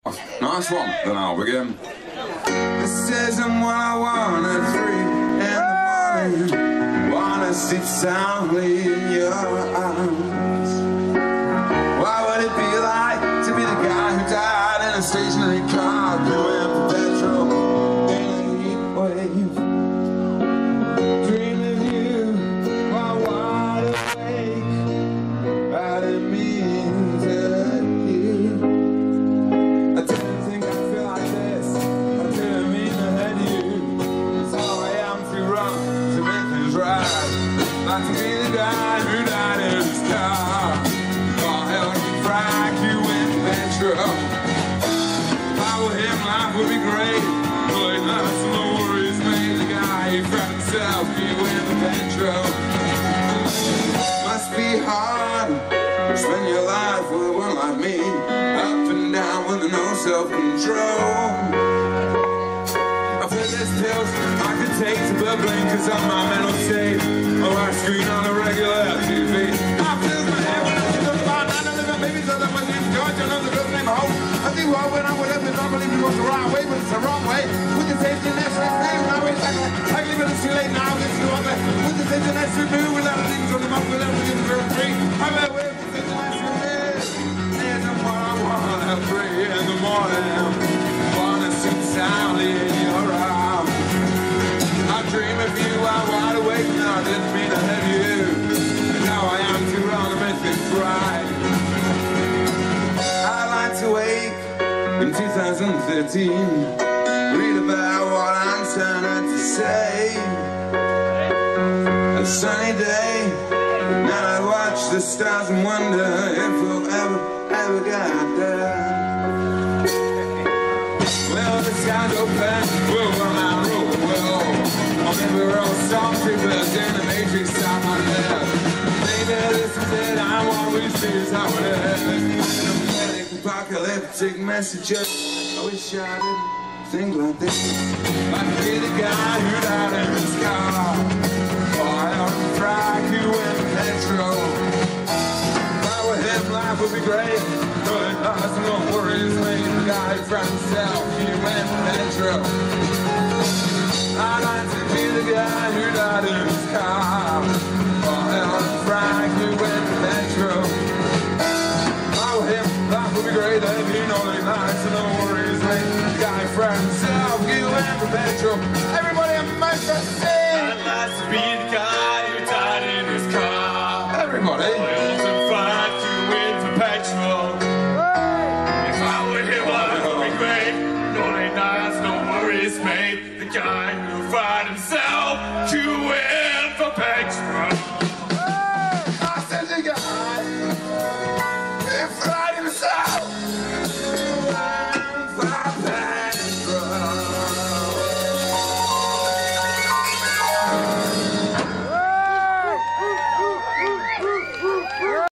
Nice one, then I'll begin. This isn't what I want at 3 in the morning. Wanna sleep soundly in your arms. What would it be like to be the guy who died in a stationary car, going for petrol in a heat wave? Dream of you while wide awake. I didn't mean to hurt you. I didn't think I'd feel like this. I didn't mean to hurt you. So I am too wrong to make things right. Like to be the guy who died in his car. Oh, hell, you frack you in petrol. If I were him, life would be great. But that's no worries, mate. The guy who fracked himself, you in the petrol. Must be hard. Spend your life with one like me, up and down with no self-control. I've heard there's pills I could take to bubbling cause of my mental state. Oh, I screen on a regular TV. I feel my head when I see the bar, 9/11 babies, so that was in George, I know the girl's name Hope. I think well, when I'm with him, I believe it was the right way, but it's the wrong way. With the safety net, so now it's like leave it too late now, it's too ugly. With the safety net, we move without a link on the mouth, without a link for free. I'm at way. 3 in the morning, wanna sit soundly in your arms. I dream of you while wide awake, and I didn't mean to hurt you. And now I am too wrong to make things right. I'd like to wake in 2013, read about what I'm trying to say. A sunny day, now I watch the stars and wonder if we'll ever got there. Well, the sky's open, we'll run out road, well. Or maybe we're all stormtroopers in the matrix out my left. Maybe this is it, I'm what we see is how it is. An apocalyptic messages. I wish I didn't think like this. Like to be the guy who died in his car. Or I ought to frack you in petrol. Life would be great, but us no worries, mate. The guy from himself, he went petrol. I'd like to be the guy who died in his car. Oh, hell, Frank, he went petrol. Oh, him, life would be great, and he know they nice, so no worries, mate. The guy from himself, he went petrol. Everybody in MoFest sing! I'd like to be the guy who died in his car. Everybody! Petrol. If I were him, life would be great. No late nights, no worries, mate. The guy who find himself to win for petrol.